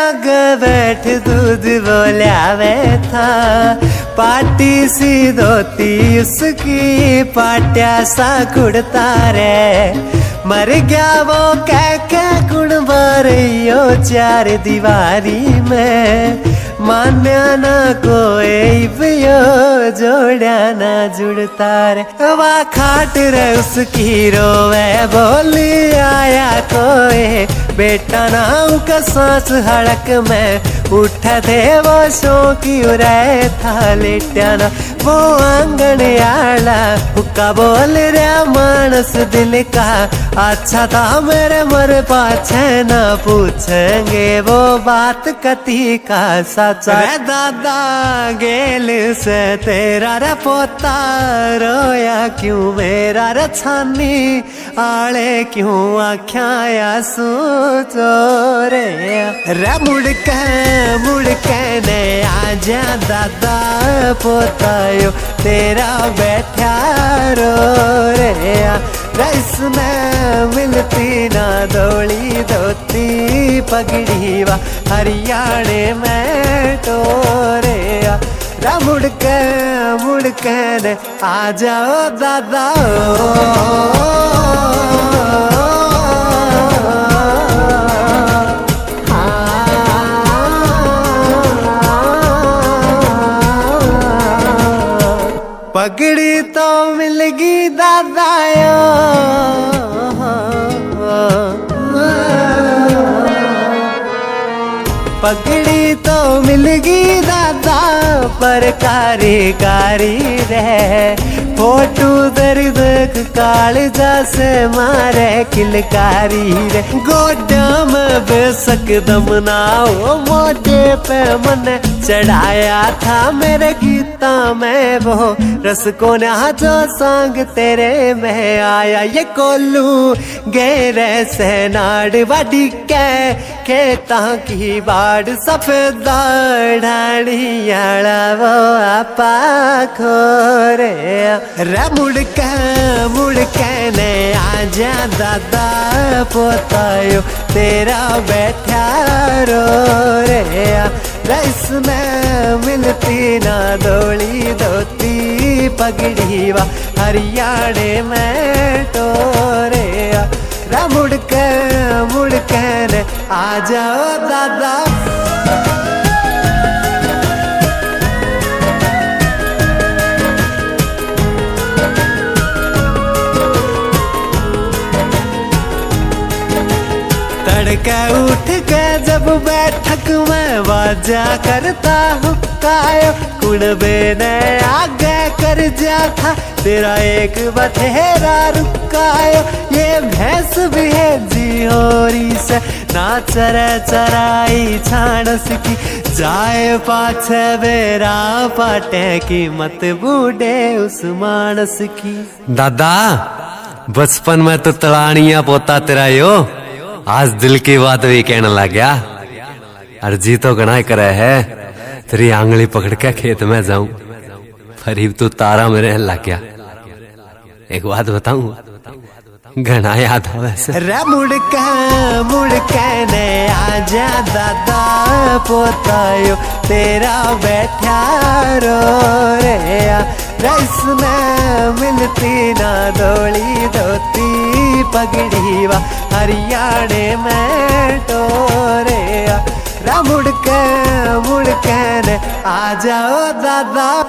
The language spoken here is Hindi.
आगे बैठ दूध बोलावे था, पाटी सी धोती उसकी पाट्या सा कुड़ता रे। मर गया वो कह गुण बारियो चार दीवारी में, मान्या ना कोई पियो जोड़ा ना जुड़ता रे। वाह खाट रे उसकी रोवे बोली आया कोई, बेटा नाम का सांस हड़क में उठ थे वो शौकी उरे था लेट्या ना वो आंगन आला। हुक्का बोल रहा मानस दिल का, अच्छा था मेरे मर पाछे ना पूछेंगे वो बात कती का सचा। रे दादा गेल से तेरा रे पोता रोया क्यों मेरा रे छानी आले क्यों आख्या सोचो रे। रे मुड़ के ने आजा दादा पोतायो तेरा बैठा रो रे। रईस में मिलती ना धोली धोती पगड़ी वा हरियाणे में टोरे। मुड़ के ने आ जाओ दादा पगड़ी तो मिलगी दादायो, पगड़ी तो मिलगी दादा पर कारी रे। फोटू दर्द कालजा से मारे किलकारी रे। गोडा में बेसक दम ना हो मोटे पे मन चढ़ाया था मेरे गीता में वो रस को ना जो संग तेरे में आया। ये कोल्लू गेरे से नाड़ वाडी के खेता की बाड़ सफेद ढाड़ियाड़ा वो आपा खोरे। रे मुड़ के ने आजा दादा पोतायो तेरा बैठा रो रे। रईस में मिलती ना धोली धोती पगड़ी वा हरियाणे में टोरे। रे मुड़ के ने आ जाओ दादा तड़के उठ के जब बैठक में बाजा करता हुक्कायो। कुड़बे ने आगे कर जा था तेरा एक बथेरा रुकायो। ये भैंस भी है जिहोरी से ना चराई छाणस की, जाए पाछे बेरा पाटे की मत बूढ़े उस मानस की। दादा बचपन में तो तड़ानिया पोता तेरा यो, आज दिल की बात भी कहने लग गया। अर्जी तो गणाई करे है तेरी आंगली पकड़ के खेत में जाऊं, फरीब तू तारा मेरे लग गया। एक बात बताऊं घना याद आवे से। रे मुड़ के ने आजा दादा पोतायो तेरा बैठा रो रे। रईस में मिलती ना धोली धोती पगड़ी वा हरियाणे में टोरे। मुड़ के ने आ जाओ दादा।